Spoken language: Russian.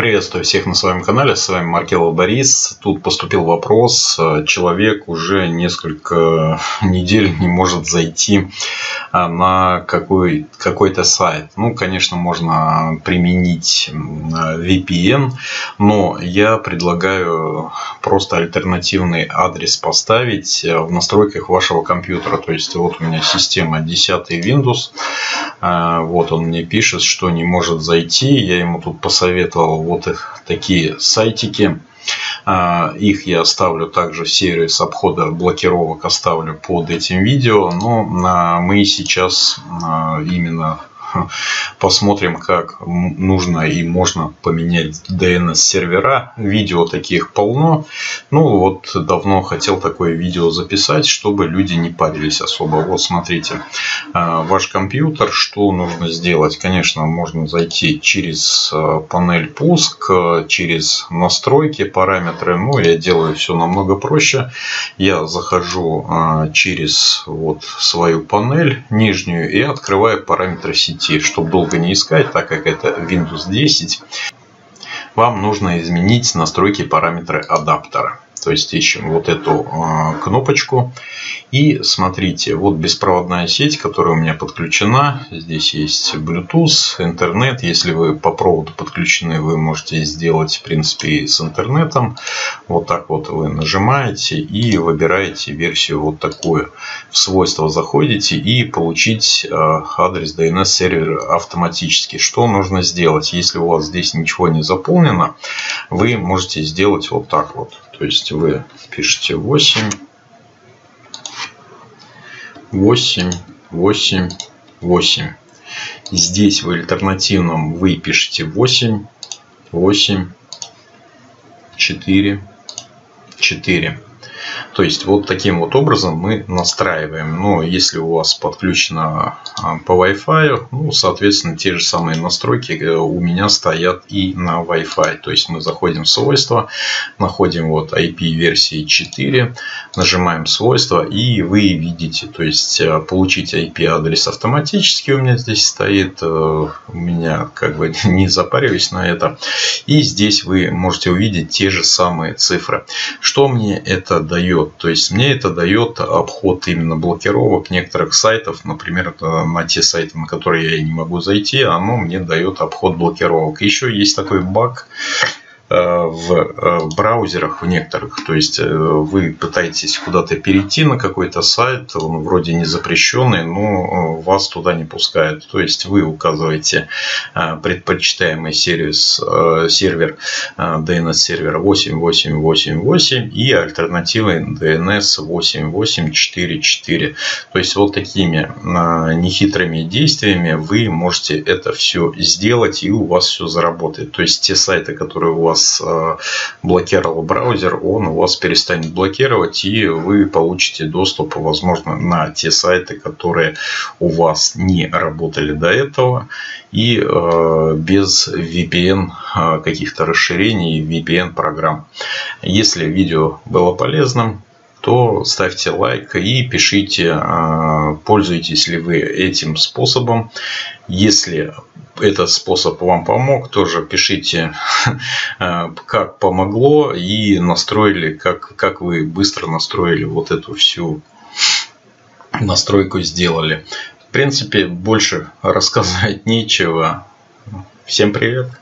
Приветствую всех на своем канале, с вами Маркелов Борис. Тут поступил вопрос, человек уже несколько недель не может зайти на какой-то сайт. Ну, конечно, можно применить VPN, но я предлагаю просто альтернативный адрес поставить в настройках вашего компьютера. То есть вот у меня система 10 Windows, вот он мне пишет, что не может зайти. Я ему тут посоветовал вот такие сайтики. Их я оставлю также, сервис обхода блокировок оставлю под этим видео. Но мы сейчас именно посмотрим, как нужно и можно поменять DNS-сервера. Видео таких полно. Ну вот, давно хотел такое видео записать, чтобы люди не парились особо. Вот смотрите, ваш компьютер, что нужно сделать? Конечно, можно зайти через панель пуск, через настройки, параметры. Ну, я делаю все намного проще. Я захожу через вот свою панель нижнюю и открываю параметры сети. Чтобы долго не искать, так как это Windows 10, вам нужно изменить настройки параметры адаптера. То есть ищем вот эту кнопочку и смотрите, вот беспроводная сеть, которая у меня подключена. Здесь есть Bluetooth, интернет. Если вы по проводу подключены, вы можете сделать в принципе с интернетом. Вот так вот вы нажимаете и выбираете версию вот такую. В свойства заходите и получить адрес DNS сервера автоматически. Что нужно сделать? Если у вас здесь ничего не заполнено, вы можете сделать вот так вот. То есть вы пишете 8, 8, 8, 8. Здесь в альтернативном вы пишете 8, 8, 4, 4. То есть вот таким вот образом мы настраиваем. Но если у вас подключено по Wi-Fi, ну, соответственно, те же самые настройки у меня стоят и на Wi-Fi. То есть мы заходим в свойства, находим вот IP версии 4, нажимаем свойства и вы видите, то есть получить IP адрес автоматически у меня здесь стоит. У меня как бы не запариваюсь на это. И здесь вы можете увидеть те же самые цифры. Что мне это дает? То есть мне это дает обход именно блокировок некоторых сайтов. Например, на те сайты, на которые я не могу зайти, оно мне дает обход блокировок. Еще есть такой баг в браузерах в некоторых. То есть вы пытаетесь куда-то перейти на какой-то сайт, он вроде не запрещенный, но вас туда не пускают. То есть вы указываете предпочитаемый сервер DNS сервера 8888 и альтернативой DNS 8844. То есть вот такими нехитрыми действиями вы можете это все сделать, и у вас все заработает. То есть те сайты, которые у вас блокировал браузер, он у вас перестанет блокировать, и вы получите доступ, возможно, на те сайты, которые у вас не работали до этого, и без VPN каких-то расширений, VPN программ. Если видео было полезным, то ставьте лайк и пишите, пользуетесь ли вы этим способом. Если этот способ вам помог, тоже пишите, как помогло, и настроили, как вы быстро настроили вот эту всю настройку, сделали. В принципе, больше рассказать нечего. Всем привет!